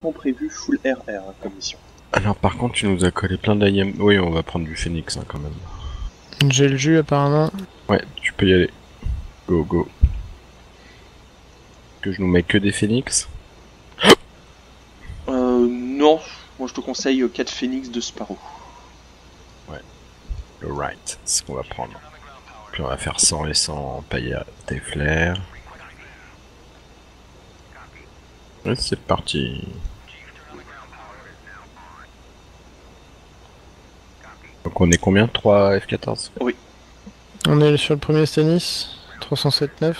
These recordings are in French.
prévu full RR comme mission. Alors par contre, tu nous as collé plein d'IM. Oui, on va prendre du Phoenix quand même. J'ai le jus apparemment. Ouais, tu peux y aller. Go, go. Que je nous mets que des Phoenix? Non, moi je te conseille 4 Phoenix de Sparrow. Le right, c'est ce qu'on va prendre. Puis on va faire 100 et 100 paillettes et flares. Ouais, c'est parti. Donc on est combien? 3 F14? Oui. On est sur le premier Stannis, 307-9.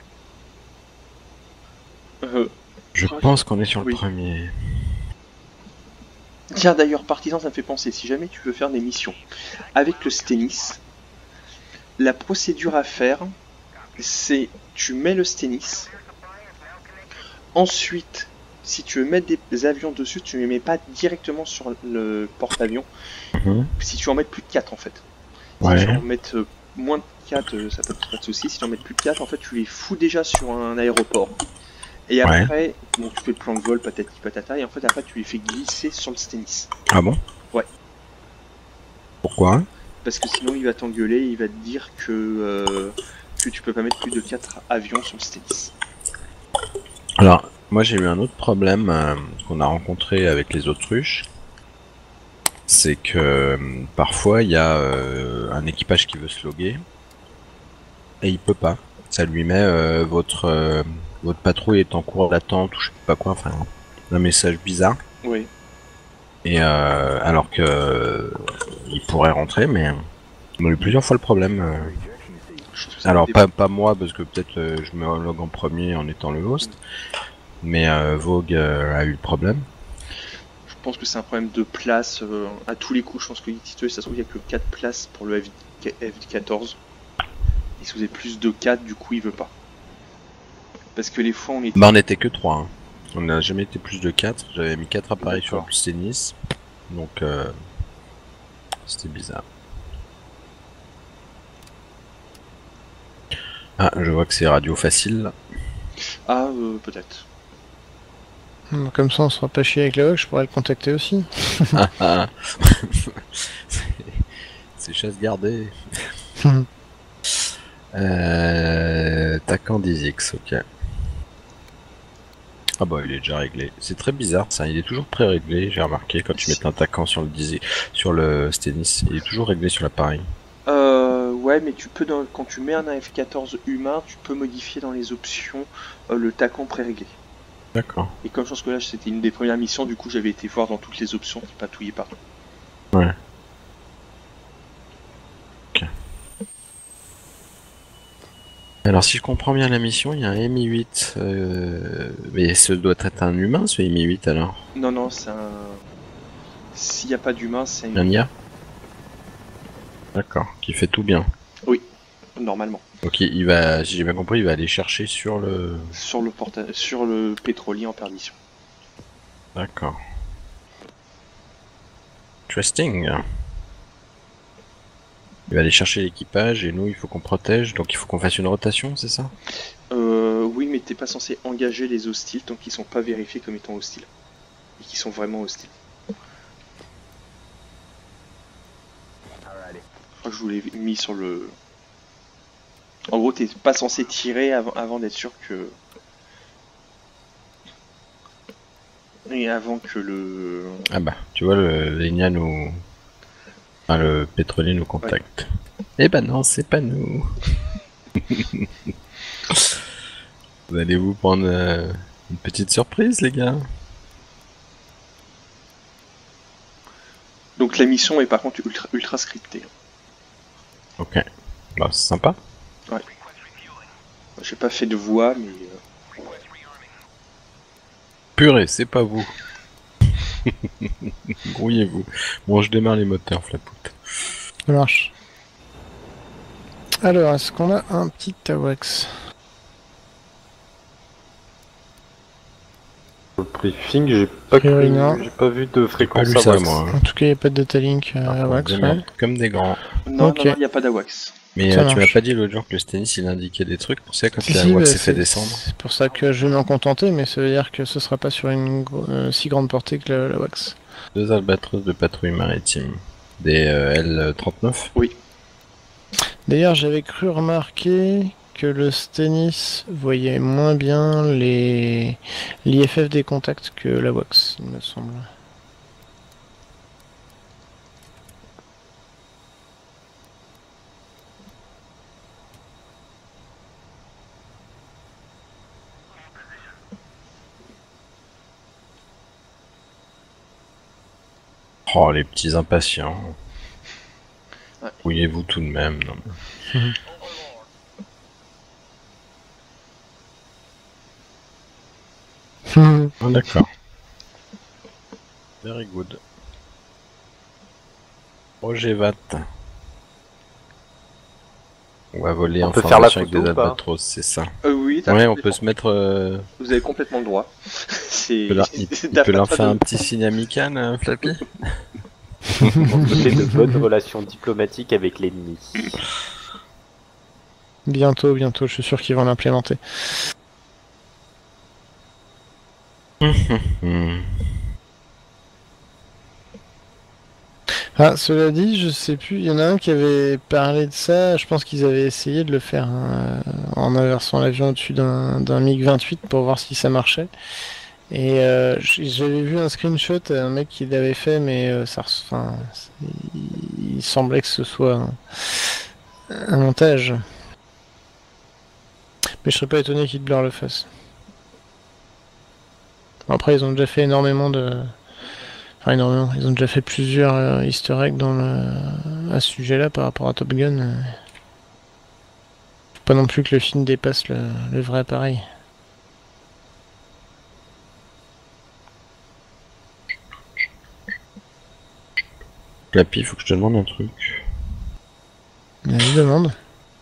Je pense qu'on est sur le oui. premier. Tiens d'ailleurs, partisan, ça me fait penser, si jamais tu veux faire des missions avec le Stennis, la procédure à faire, c'est tu mets le Stennis, ensuite, si tu veux mettre des avions dessus, tu ne les mets pas directement sur le porte-avions, si tu en mets plus de 4 en fait. Si tu en mets moins de 4, ça peut pas de soucis, si tu en mets plus de 4, en fait tu les fous déjà sur un aéroport. Et après, bon, tu fais le plan de vol, patati patata, et en fait après tu les fais glisser sur le Stennis. Ah bon? Ouais. Pourquoi? Parce que sinon il va t'engueuler, il va te dire que tu peux pas mettre plus de 4 avions sur le Stennis. Alors, moi j'ai eu un autre problème qu'on a rencontré avec les autruches. C'est que parfois il y a un équipage qui veut se loguer et il peut pas. Ça lui met votre patrouille est en cours d'attente ou je sais pas quoi, enfin un message bizarre. Oui. Et alors que il pourrait rentrer, mais on a eu plusieurs fois le problème. Alors pas moi parce que peut-être je me log en premier en étant le host, mais Vogue a eu le problème. Je pense que c'est un problème de place à tous les coups. Je pense que ça se trouve il n'y a que 4 places pour le F14. Et si vous avez plus de 4, du coup il veut pas. Parce que les fois on était... Bah on était que 3. Hein. On n'a jamais été plus de 4. J'avais mis 4 appareils sur le Stennis. Donc c'était bizarre. Ah, je vois que c'est radio facile. Ah, peut-être. Comme ça on sera pas chier avec la Hawk, je pourrais le contacter aussi. C'est chasse gardée. Taquant 10X, ok. Ah bah il est déjà réglé. C'est très bizarre ça, il est toujours pré-réglé, j'ai remarqué quand tu mets un taquant sur le Stennis, il est toujours réglé sur l'appareil. Ouais, mais tu peux, quand tu mets un F14 humain, tu peux modifier dans les options le taquant pré-réglé. D'accord. Et comme je pense que là c'était une des premières missions, du coup j'avais été voir dans toutes les options qui patouillaient partout. Ouais. Ok. Alors si je comprends bien la mission, il y a un Mi-8, mais ce doit être un humain ce Mi-8 alors? Non, non, c'est un... S'il n'y a pas d'humain, c'est un IA? D'accord, qui fait tout bien. Oui, normalement. Ok, il va, si j'ai bien compris, il va aller chercher sur le... Sur le pétrolier en perdition. D'accord. Interesting. Il va aller chercher l'équipage et nous il faut qu'on protège, donc il faut qu'on fasse une rotation, c'est ça? Oui, mais t'es pas censé engager les hostiles tant qu'ils sont pas vérifiés comme étant hostiles. Et qu'ils sont vraiment hostiles. Je crois que je vous l'ai mis sur le... En gros, t'es pas censé tirer avant d'être sûr que... Et avant que le... Ah bah, tu vois, l'ENIA nous... Enfin, le pétrolier nous contacte. Ouais. Eh ben non, c'est pas nous. Vous allez vous prendre une petite surprise, les gars. Donc la mission est par contre ultra scriptée. Ok. Bah, c'est sympa. Ouais. J'ai pas fait de voix, mais... Purée, c'est pas vous. Grouillez-vous. Bon, je démarre les moteurs, Flapout. Ça marche. Alors, est-ce qu'on a un petit AWACS? Pour le briefing, j'ai pas vu de fréquence AWACS. Moi, hein. En tout cas, il n'y a pas de data link AWACS. Comme des grands. Non, okay. Non, il n'y a pas d'AWACS. Mais tu m'as pas dit l'autre jour que le Stennis il indiquait des trucs pour ça quand la WAX s'est fait descendre. C'est pour ça que je vais m'en contenter, mais ça veut dire que ce sera pas sur une si grande portée que la WAX. 2 albatros de patrouille maritime. Des L39 ? Oui. D'ailleurs, j'avais cru remarquer que le Stennis voyait moins bien l'IFF des contacts que la WAX, il me semble. Oh, les petits impatients. Ouais. Fouillez-vous tout de même. Non. Ah, d'accord. Very good. Roger Vatt. On va voler en formation avec des albatros, c'est ça. Oui, ouais, on peut se mettre... Vous avez complètement le droit. Il peut leur faire un petit signe amical, Flappy. J'ai de bonnes relations diplomatiques avec l'ennemi. Bientôt, je suis sûr qu'ils vont l'implémenter. Ah, cela dit, je sais plus, il y en a un qui avait parlé de ça, je pense qu'ils avaient essayé de le faire en inversant l'avion au-dessus d'un MiG-28 pour voir si ça marchait. Et j'avais vu un screenshot, un mec qui l'avait fait, mais il semblait que ce soit un montage. Mais je serais pas étonné qu'ils Blur le fassent. Après, ils ont déjà fait énormément de... Enfin, énormément. Ils ont déjà fait plusieurs easter eggs à ce sujet-là par rapport à Top Gun. Faut pas non plus que le film dépasse le vrai appareil. Flappy, faut que je te demande un truc. Je demande.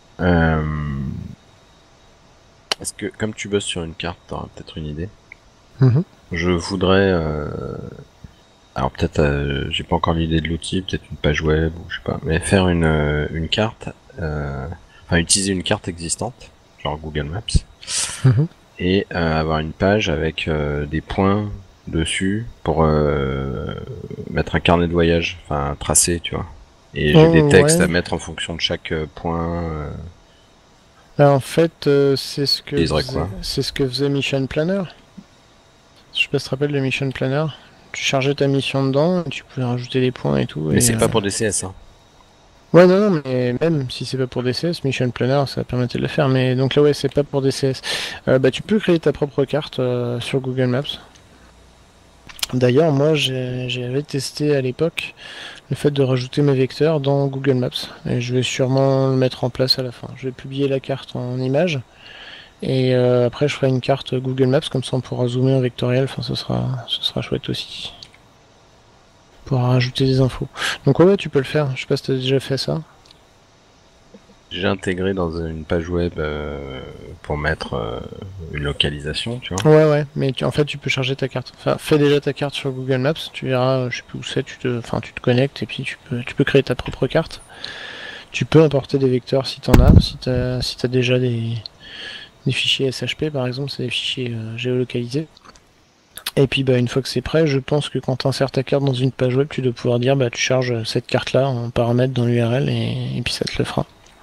Est-ce que, comme tu bosses sur une carte, t'auras peut-être une idée. Je voudrais... Alors peut-être, j'ai pas encore l'idée de l'outil, peut-être une page web, ou je sais pas, mais faire une carte, enfin utiliser une carte existante, genre Google Maps, et avoir une page avec des points dessus pour mettre un carnet de voyage, enfin un tracé, tu vois. Et j'ai des textes à mettre en fonction de chaque point. Alors, en fait, c'est ce que faisait Mission Planner. Je sais pas si tu te rappelles de Mission Planner. Tu chargeais ta mission dedans, et tu pouvais rajouter des points et tout. Mais c'est pas pour DCS, hein. Ouais, non, mais même si c'est pas pour DCS, Mission Planner, ça permettait de le faire. Mais donc là, ouais, c'est pas pour DCS. Bah, tu peux créer ta propre carte sur Google Maps. D'ailleurs, moi, j'avais testé à l'époque le fait de rajouter mes vecteurs dans Google Maps. Et je vais sûrement le mettre en place à la fin. Je vais publier la carte en image. Et après, je ferai une carte Google Maps, comme ça on pourra zoomer en vectoriel. Enfin, ce sera chouette aussi. On pourra rajouter des infos. Donc ouais, tu peux le faire. Je sais pas si tu as déjà fait ça. J'ai intégré dans une page web pour mettre une localisation, tu vois. Ouais, mais en fait, tu peux charger ta carte. Enfin, fais déjà ta carte sur Google Maps. Tu verras, je sais plus où c'est. Tu te connectes et puis tu peux créer ta propre carte. Tu peux importer des vecteurs si t'en as. Si t'as déjà des fichiers SHP par exemple, c'est des fichiers géolocalisés. Et puis bah, une fois que c'est prêt, je pense que quand tu insères ta carte dans une page web, tu dois pouvoir dire bah tu charges cette carte là en paramètre dans l'URL et puis ça te le fera.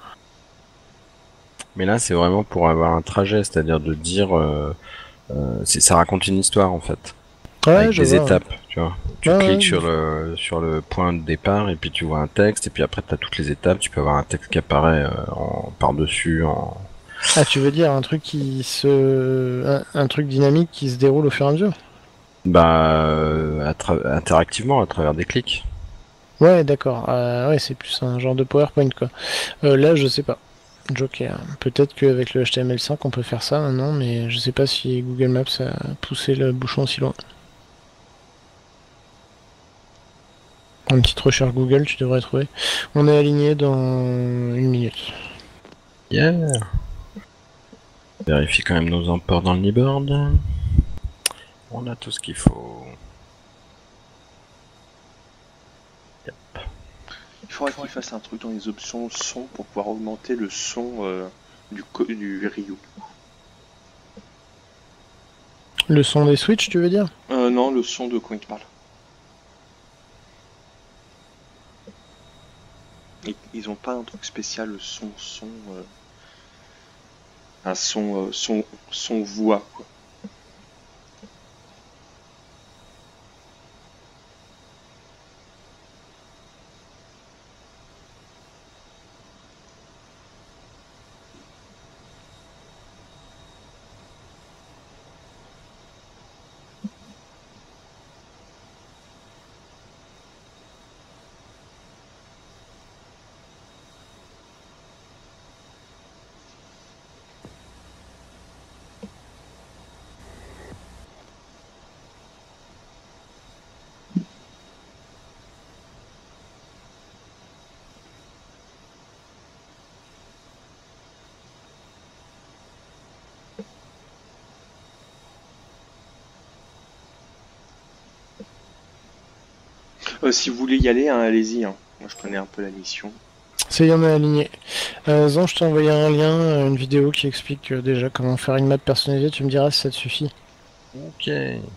Mais là c'est vraiment pour avoir un trajet, c'est-à-dire de dire ça raconte une histoire en fait. Ouais, avec des étapes, tu vois. Tu cliques sur le point de départ et puis tu vois un texte et puis après tu as toutes les étapes, tu peux avoir un texte qui apparaît par-dessus en... Ah, tu veux dire un truc un truc dynamique qui se déroule au fur et à mesure? Bah, interactivement, à travers des clics. Ouais, d'accord. Ouais, c'est plus un genre de PowerPoint, quoi. Là, je sais pas. Joker. Peut-être qu'avec le HTML5, on peut faire ça maintenant, mais je sais pas si Google Maps a poussé le bouchon aussi loin. Une petite recherche Google, tu devrais trouver. On est aligné dans 1 minute. Yeah. Vérifie quand même nos emports dans le kneeboard. On a tout ce qu'il faut. Yep. Il faudrait qu'il fasse un truc dans les options son pour pouvoir augmenter le son du Ryu. Le son des Switch, tu veux dire? Non, le son de quoi il te parle. Ils ont pas un truc spécial, le un son voix, quoi. Si vous voulez y aller, hein, allez-y. Hein. Moi, je connais un peu la mission. Ça y est, on est aligné. Zan, je t'ai envoyé un lien, une vidéo qui explique déjà comment faire une map personnalisée. Tu me diras si ça te suffit. Ok.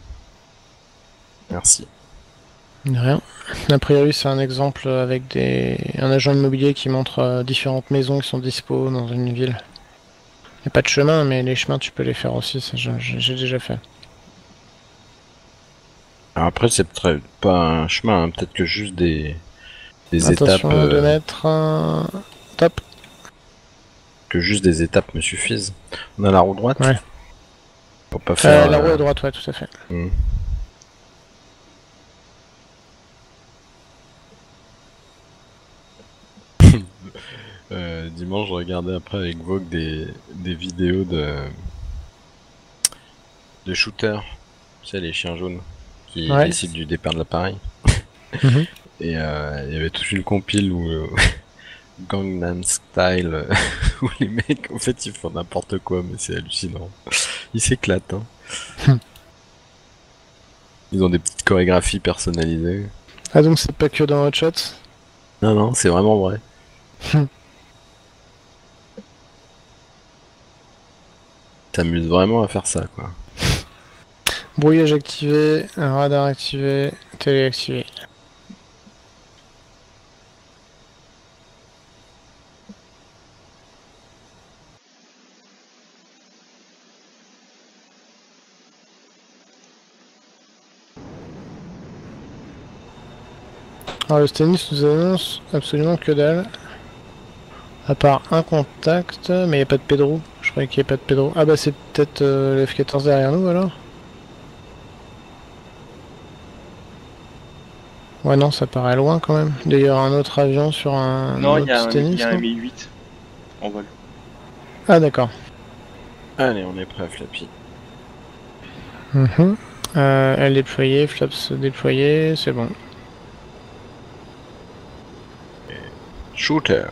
Merci. De rien. A priori, c'est un exemple avec un agent immobilier qui montre différentes maisons qui sont dispo dans une ville. Il n'y a pas de chemin, mais les chemins, tu peux les faire aussi. Ça, j'ai déjà fait. Alors après, c'est peut-être pas un chemin, hein, peut-être que juste des Attention, étapes. 2 mètres. Top. Que juste des étapes me suffisent. On a la roue droite. Ouais. Pour pas faire. La roue à droite, ouais, tout à fait. Dimanche, je regardais après avec Vogue des vidéos de shooters. Tu sais, les chiens jaunes qui décident du départ de l'appareil. Et il y avait toute une compile où Gangnam Style où les mecs en fait ils font n'importe quoi, mais c'est hallucinant. Ils s'éclatent. Hein. Ils ont des petites chorégraphies personnalisées. Ah, donc c'est pas que dans Hot Shot? Non, non, c'est vraiment vrai. T'amuses vraiment à faire ça, quoi. Brouillage activé, radar activé, télé activé. Alors le Stennis nous annonce absolument que dalle. À part un contact, mais il n'y a pas de Pedro. Je croyais qu'il n'y avait pas de Pedro. Ah bah c'est peut-être le F-14 derrière nous alors. Ouais non, ça paraît loin quand même. D'ailleurs un autre avion sur un non, autre Stennis. Non, il y a un Mi-8 en vol. Ah d'accord. Allez, on est prêt à Flappy. Elle déployée, Flaps déployé, c'est bon. Shooter.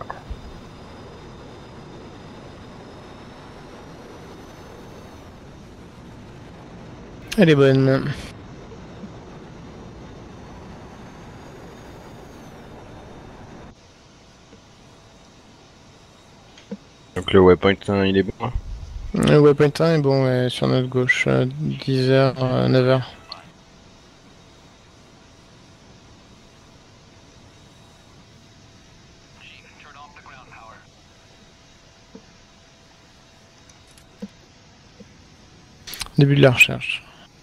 Elle est bonne. Donc le waypoint il est bon. Hein. Le waypoint 1 est bon, ouais, sur notre gauche, 10h, 9h. Début de la recherche.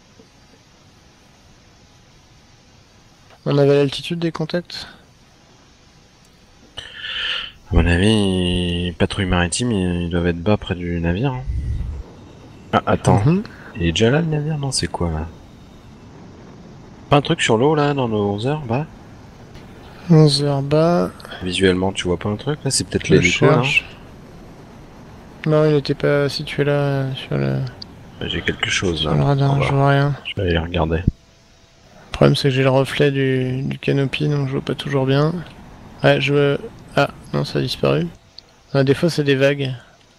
On avait l'altitude des contacts? À mon avis, patrouille maritime, ils doivent être bas près du navire. Hein. Ah, attends. Il est déjà là le navire? Non, c'est quoi là? Pas un truc sur l'eau là, dans nos 11h bas? 11h bas. Visuellement, tu vois pas un truc là? C'est peut-être l'hélico là? Non, il n'était pas situé là sur le. J'ai quelque chose là. Sur le radar, je vois rien. Je vais aller regarder. Le problème c'est que j'ai le reflet du canopy donc je vois pas toujours bien. Ouais, je veux. Ah, non, ça a disparu. Ah, des fois c'est des vagues.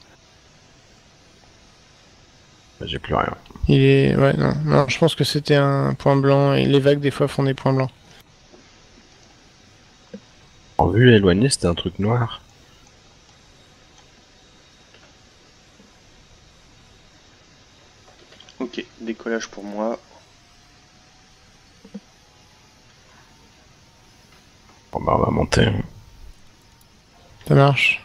J'ai plus rien. Il est. Ouais, non. Non, je pense que c'était un point blanc et les vagues des fois font des points blancs. En vue éloignée, c'était un truc noir. Ok, décollage pour moi. Bon bah on va monter. Ça marche.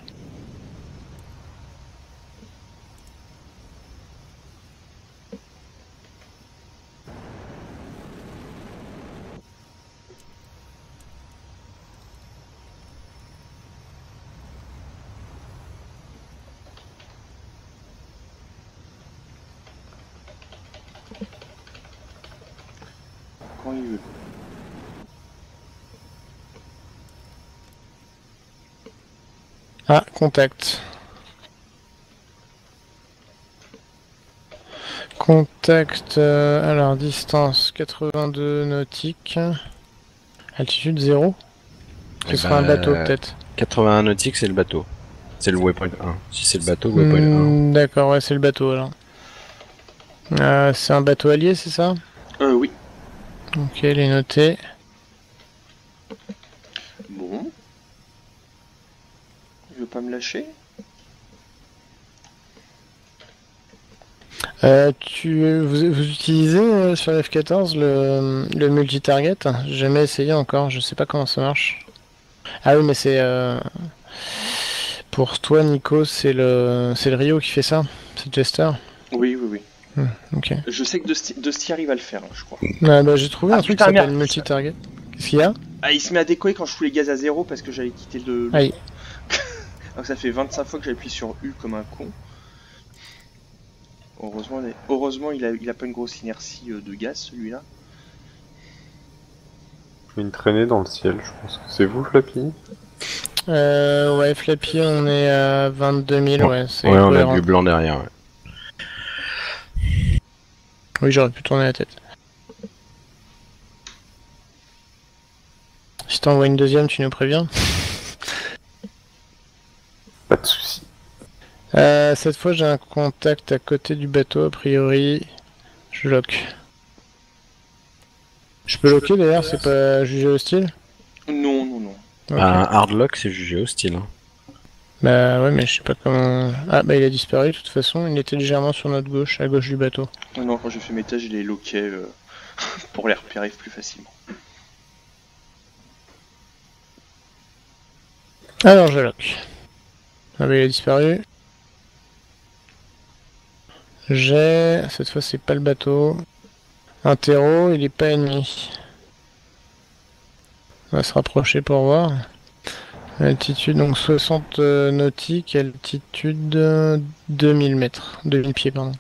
Quand il veut. Ah, contact. Contact, alors distance 82 nautiques. Altitude 0. Ce sera un bateau peut-être. 81 nautiques, c'est le bateau. C'est le waypoint 1. Si c'est le bateau, waypoint 1. D'accord, ouais, c'est le bateau alors. C'est un bateau allié, c'est ça? Oui. Ok, il est noté. Bon. Il veut pas me lâcher? Vous utilisez sur F14 le multi-target? J'ai jamais essayé encore, je sais pas comment ça marche. Ah oui, mais c'est pour toi, Nico, c'est le Rio qui fait ça? C'est le Jester? Oui, oui, oui. Ok. Je sais que Dusty arrive à le faire, je crois. Bah, j'ai trouvé un truc qui putain, s'appelle merde. multi-target. Qu'est-ce qu'il y a? Ah, il se met à décoller quand je fous les gaz à 0 parce que j'avais quitté le... Aïe. Donc ça fait 25 fois que j'appuie sur U comme un con. Heureusement il a pas une grosse inertie de gaz, celui-là. Je fais une traînée dans le ciel, je pense que c'est vous, Flappy? Ouais, Flappy, on est à 22 000, ouais, c'est Ouais, on a cohérent. du blanc derrière, ouais. Oui, j'aurais pu tourner la tête. Si t'envoies une deuxième, tu nous préviens. Pas de soucis. Cette fois, j'ai un contact à côté du bateau, a priori. Je lock. Je peux locker d'ailleurs, c'est pas jugé hostile? Non, non, non. Ok. Un hardlock, c'est jugé hostile. Hein. Bah ouais, mais je sais pas comment... Ah bah il a disparu de toute façon, il était légèrement sur notre gauche, à gauche du bateau. Non, quand j'ai fait mes tests, je les loquais pour les repérer plus facilement. Alors je lock. Ah bah il a disparu. J'ai... Cette fois c'est pas le bateau. Un terreau, il est pas ennemi. On va se rapprocher pour voir. Altitude donc 60 nautiques, altitude 2000 mètres, 2000 pieds pardon.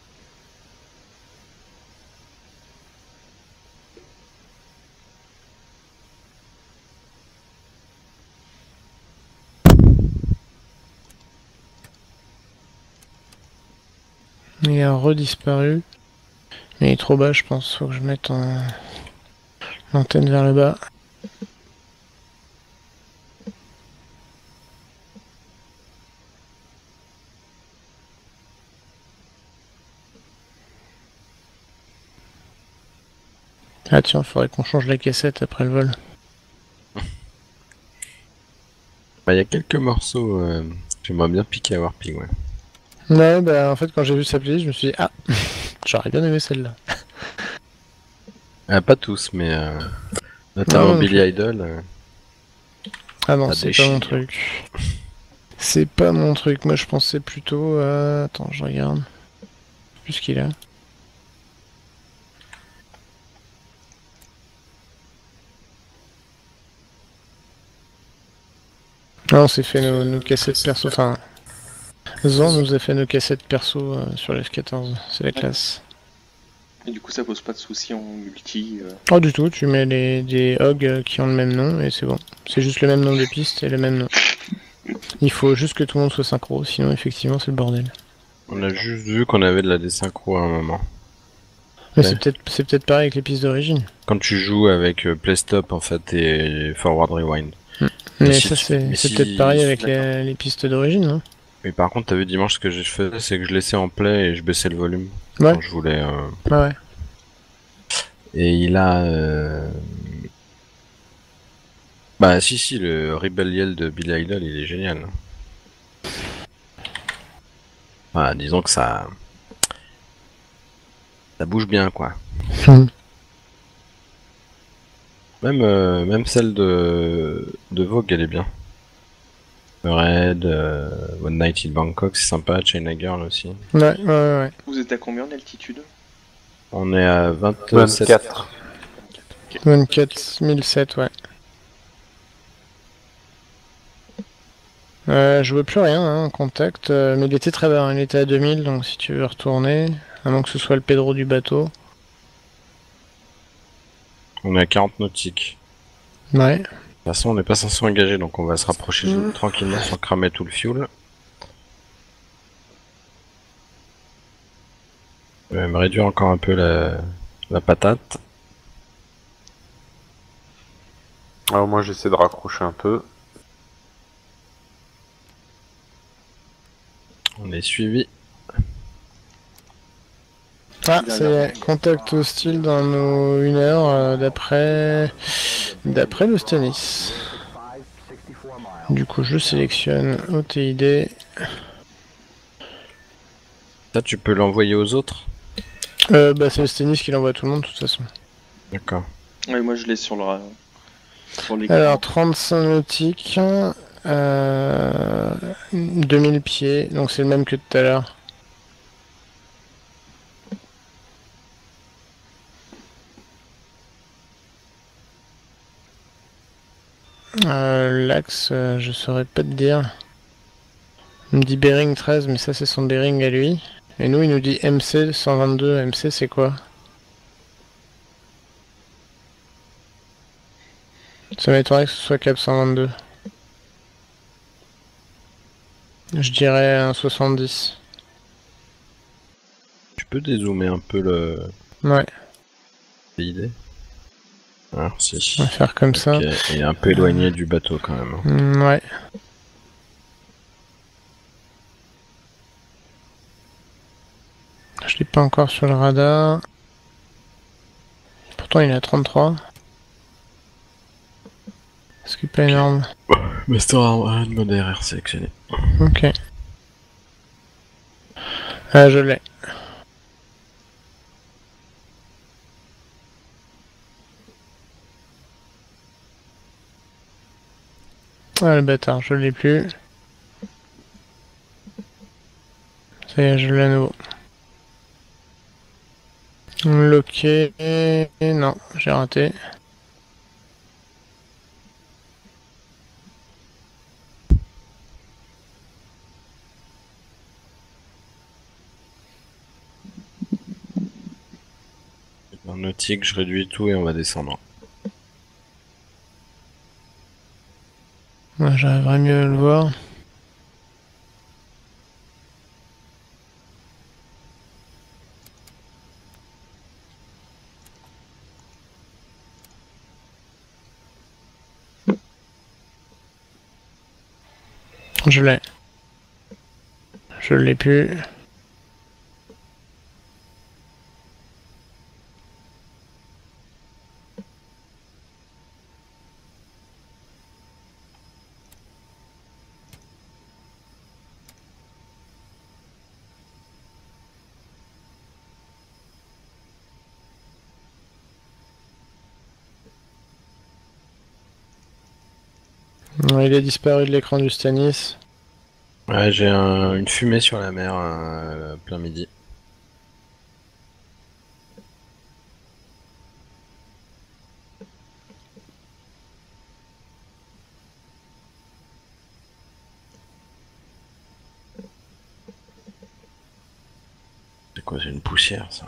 Il a redisparu. Mais il est trop bas je pense, faut que je mette l'antenne vers le bas. Ah tiens, faudrait qu'on change la cassette après le vol. Bah, y a quelques morceaux, j'aimerais bien piquer à Warpig, ouais. Ouais, bah en fait quand j'ai vu sa playlist, je me suis dit ah, j'aurais bien aimé celle-là. Pas tous, mais notamment Non, Billy plus. Idol. Ah non, Ça c'est pas déchire. mon truc. C'est pas mon truc, moi je pensais plutôt à... Attends, je regarde. Plus ce qu'il a. Non, on s'est fait nos cassettes perso, enfin... Zan nous a fait nos cassettes perso sur l'F14, c'est la classe. Et du coup, ça pose pas de soucis en multi. Oh du tout, tu mets des hogs qui ont le même nom et c'est bon. C'est juste le même nom de piste et le même nom. Il faut juste que tout le monde soit synchro, sinon effectivement c'est le bordel. On a juste vu qu'on avait de la désynchro à un moment. Mais Ouais. c'est peut-être pareil avec les pistes d'origine. Quand tu joues avec Playstop en fait et Forward Rewind. Mais si ça tu- c'est mais si- peut-être pareil avec d'accord. les pistes d'origine, non? Mais par contre, t'as vu dimanche ce que j'ai fait, c'est que je laissais en play et je baissais le volume Ouais. quand je voulais. Ouais. Et il a Bah si, le Rebel Yell de Billy Idol, il est génial. Enfin, disons que ça bouge bien, quoi. Même celle de Vogue, elle est bien. Red, One Night in Bangkok, c'est sympa, China Girl aussi. Ouais. Vous êtes à combien d'altitude? On est à 27. 24. 24 007, ouais. Je veux plus rien, hein, en contact, mais il était très bas, il était à 2000, donc si tu veux retourner, à moins que ce soit le Pedro du bateau. On est à 40 nautiques. Ouais. De toute façon, on n'est pas censé engager, donc on va se rapprocher tranquillement sans cramer tout le fuel. Je vais me réduire encore un peu la patate. Alors moi j'essaie de raccrocher un peu. On est suivi. Ah, c'est contact hostile dans nos 1 heure d'après le Stanis. Du coup, je sélectionne OTID. Ça, tu peux l'envoyer aux autres? Bah, c'est le Stanis qui l'envoie à tout le monde, de toute façon. D'accord. Ouais, moi je l'ai sur l'écran. Alors, 35 nautiques, 2000 pieds, donc c'est le même que tout à l'heure. L'axe, je saurais pas te dire. Il me dit Bering 13, mais ça c'est son Bering à lui. Et nous, il nous dit MC 122. MC, c'est quoi? Ça m'étonnerait que ce soit Cap 122. Je dirais un 70. Tu peux dézoomer un peu le Ouais, PID? Ah, si. on va faire comme ça. Ok, il est un peu éloigné du bateau quand même. Ouais. Je l'ai pas encore sur le radar. Pourtant, il est à 33. Ce qui est pas énorme. Master Armand mode RR sélectionné. Ok. Ah, je l'ai. Ah, le bâtard, je l'ai plus. Ça y est, je l'ai à nouveau. Loqué. Non, j'ai raté. En nautique, je réduis tout et on va descendre. Moi, j'arriverai mieux à le voir. Je l'ai. Je l'ai plus. Il a disparu de l'écran du Stanis. Ouais, j'ai une fumée sur la mer plein midi. C'est quoi, c'est une poussière ça?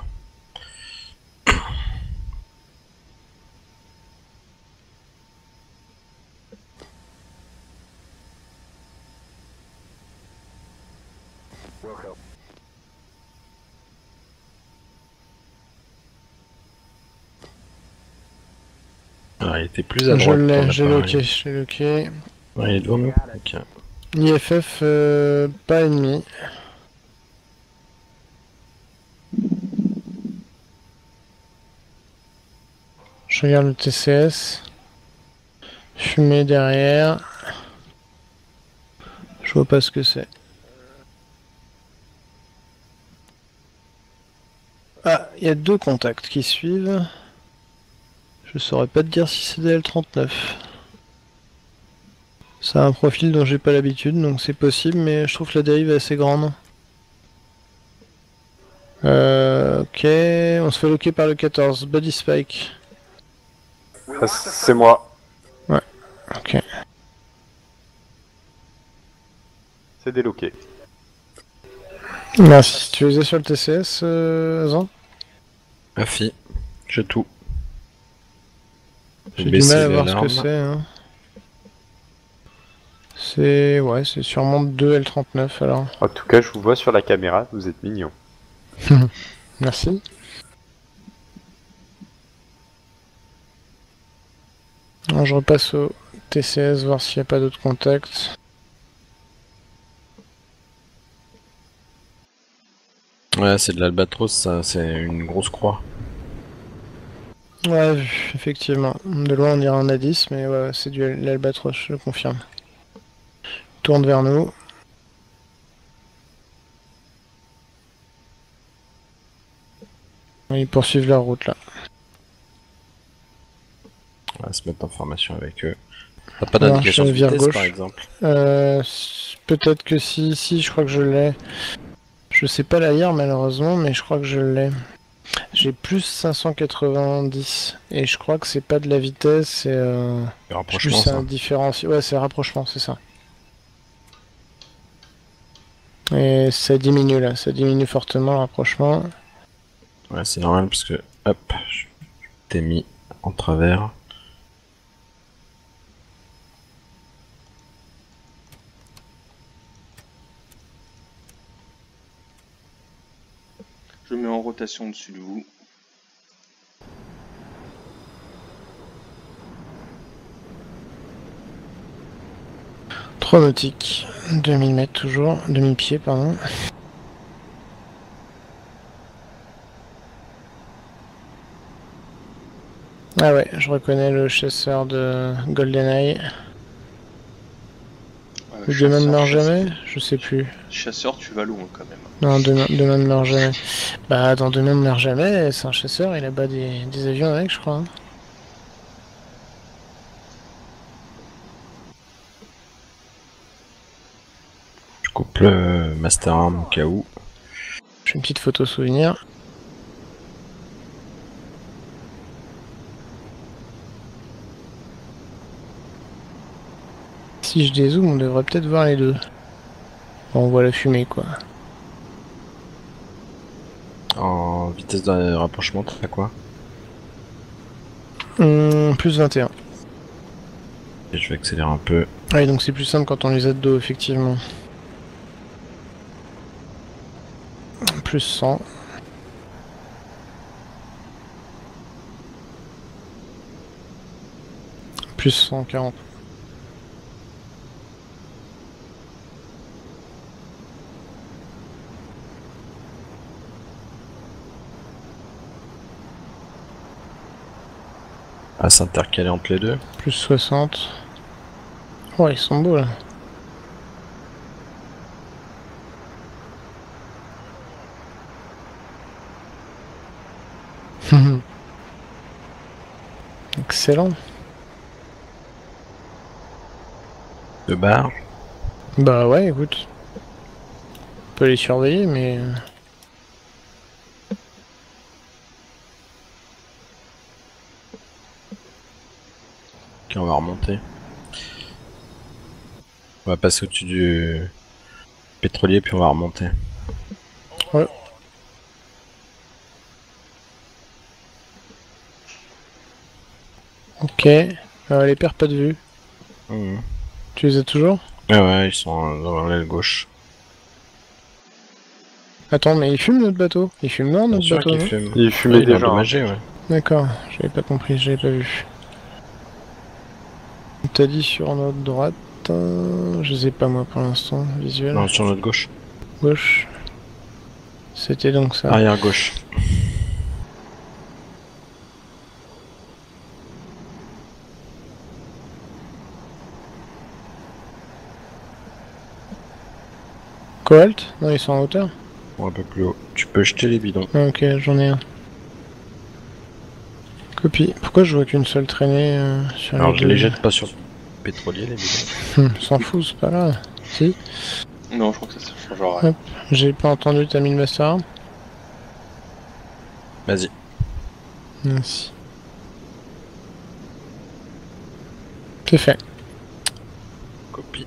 Alors, il était plus à droite. Je l'ai, j'ai loqué. Ouais, il est devant nous. Ok. IFF, pas ennemi. Je regarde le TCS. Fumée derrière. Je vois pas ce que c'est. Ah, il y a 2 contacts qui suivent. Je saurais pas te dire si c'est des L39. Ça a un profil dont j'ai pas l'habitude, donc c'est possible, mais je trouve que la dérive est assez grande. Ok, on se fait loquer par le 14, Body Spike. C'est moi. Ouais, ok. C'est déloqué. Merci. Tu les as sur le TCS, Azan? Afi, j'ai tout. J'ai du mal à voir ce que c'est. Hein. C'est... Ouais, c'est sûrement 2 L39 alors. En tout cas, je vous vois sur la caméra, vous êtes mignon. Merci. Alors, je repasse au TCS, voir s'il n'y a pas d'autres contacts. Ouais, c'est de l'albatros, ça, c'est une grosse croix. Ouais, effectivement. De loin, on dirait un A10, mais ouais, c'est du l'albatros, je le confirme. Tourne vers nous. Ils poursuivent leur route là. On va se mettre en formation avec eux. T'as pas d'indication de vitesse gauche. par exemple? Peut-être que si, je crois que je l'ai. Je sais pas la lire malheureusement, mais je crois que je l'ai. J'ai plus 590 et je crois que c'est pas de la vitesse, c'est rapprochement, plus un différentiel. Ouais, c'est rapprochement, c'est ça. Et ça diminue là, ça diminue fortement le rapprochement. Ouais, c'est normal parce que hop, je t'ai mis en travers. Je mets en rotation au-dessus de vous. Trois nautiques, 2000 mètres toujours, 2000 pieds pardon. Ah ouais, je reconnais le chasseur de GoldenEye. Demain ne meurt jamais? Je sais plus. Chasseur, tu vas loin quand même. Non, demain ne meurt jamais. Bah, dans Demain ne meurt jamais, c'est un chasseur, il abat des avions avec, je crois. Hein. Je coupe le Master Arm au cas où. Je fais une petite photo souvenir. Si je dézoome, on devrait peut-être voir les deux. Bon, on voit la fumée, quoi. En vitesse de rapprochement, t'as quoi? Plus 21. Et je vais accélérer un peu. Ouais, donc c'est plus simple quand on les a de dos, effectivement. Plus 100. Plus 140. À s'intercaler entre les deux. Plus 60. Oh, ils sont beaux là. Excellent. Deux barres. Bah ouais, écoute. On peut les surveiller, mais... Ok, on va remonter. On va passer au-dessus du pétrolier puis on va remonter. Ouais. Ok. Les perds pas de vue. Mmh. Tu les as toujours? Ah ouais, ils sont dans l'aile gauche. Attends, mais il fume notre bateau? Il fume non notre Bien sûr bateau? qu'il Non fume. Il fumait il est déjà. endommagé, ouais. D'accord, j'avais pas compris, j'avais pas vu. T'as dit sur notre droite, je sais pas moi pour l'instant, visuel. Non, sur notre gauche. Gauche. C'était donc ça. Arrière gauche. Cobalt? Non, ils sont en hauteur. Ou un peu plus haut. Tu peux jeter les bidons. Ok, j'en ai un. Copie. Pourquoi je vois qu'une seule traînée sur Alors les je deux les jette pas sur le pétrolier les bidons. S'en fout, c'est pas grave. Si. Non, je crois que ça se changera rien. Hop. J'ai pas entendu, t'as mis le master arm? Vas-y. Merci. C'est fait. Copie.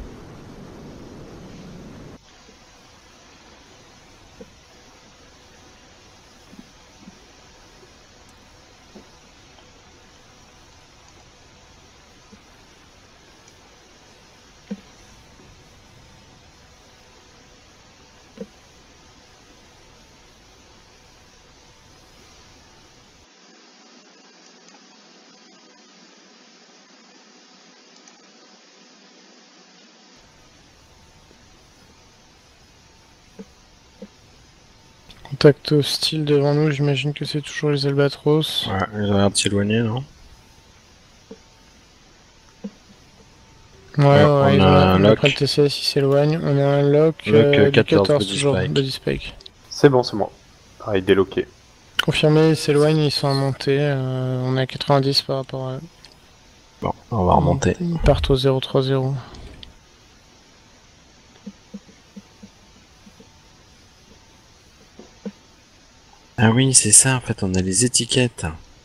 Contact hostile devant nous, j'imagine que c'est toujours les albatros. Ouais, ils ont l'air de s'éloigner, non? Ouais, on ils a ont un lock. après le TCS, il s'éloigne. On a un lock, Lock, du 14 Body toujours, Spike. Body Spike. C'est bon, c'est moi. Pareil, déloqué. Confirmé, ils s'éloignent, ils sont en montée. On est à 90 par rapport à eux. Bon, on va remonter. Ils partent au 030. Ah oui, c'est ça, en fait, on a les étiquettes.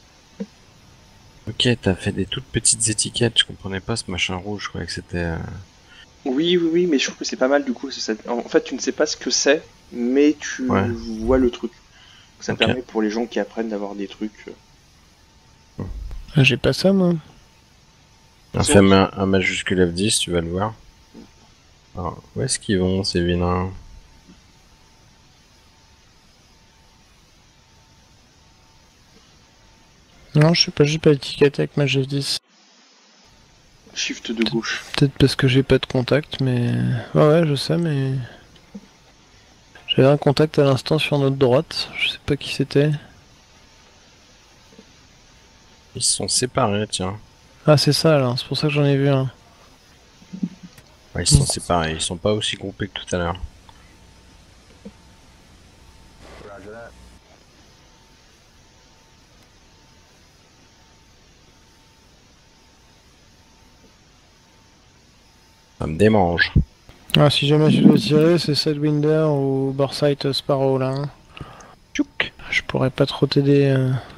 Ok, t'as fait des toutes petites étiquettes, je comprenais pas ce machin rouge, je croyais que c'était... Oui, mais je trouve que c'est pas mal du coup. En fait, tu ne sais pas ce que c'est, mais tu vois le truc. Ça permet pour les gens qui apprennent d'avoir des trucs. J'ai pas ça, moi. Fais un majuscule F10, tu vas le voir. Alors, où est-ce qu'ils vont, ces vilains? Non, je sais pas, j'ai pas étiqueté avec ma G10. Shift de gauche. Peut-être parce que j'ai pas de contact, mais... Ouais, je sais, mais... J'avais un contact à l'instant sur notre droite, je sais pas qui c'était. Ils se sont séparés, tiens. Ah, c'est ça, alors, c'est pour ça que j'en ai vu un. Ouais, ils se sont séparés, ils sont pas aussi groupés que tout à l'heure. Ça me démange. Ah, si jamais je dois tirer, c'est Sidewinder ou Borsight Sparrow, là. Hein. Je pourrais pas trop t'aider.